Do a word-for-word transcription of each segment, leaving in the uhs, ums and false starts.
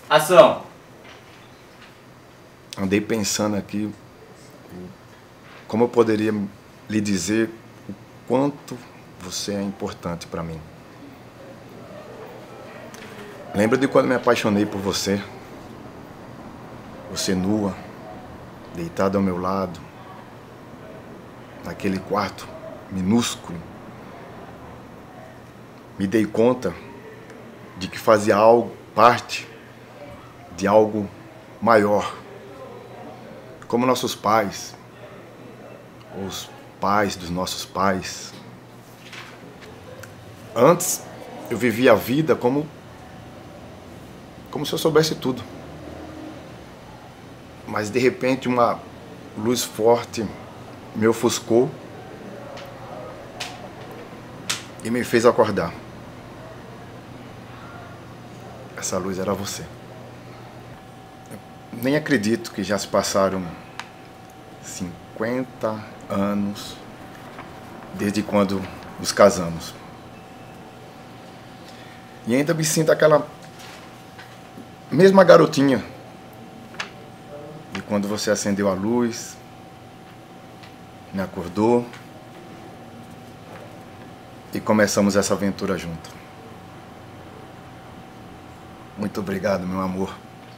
Ação! Andei pensando aqui como eu poderia lhe dizer o quanto você é importante para mim. Lembro de quando me apaixonei por você. Você nua, deitada ao meu lado, naquele quarto minúsculo. Me dei conta de que fazia algo, parte de algo maior. Como nossos pais, os pais dos nossos pais. Antes, eu vivia a vida como, como se eu soubesse tudo. Mas, de repente, uma luz forte me ofuscou e me fez acordar. Essa luz era você. Eu nem acredito que já se passaram cinquenta anos desde quando nos casamos. E ainda me sinto aquela mesma garotinha de quando você acendeu a luz, me acordou e começamos essa aventura junto. Muito obrigado, meu amor.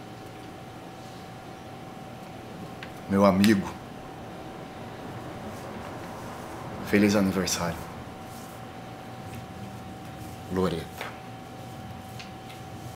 Meu amigo. Feliz aniversário. Loreta.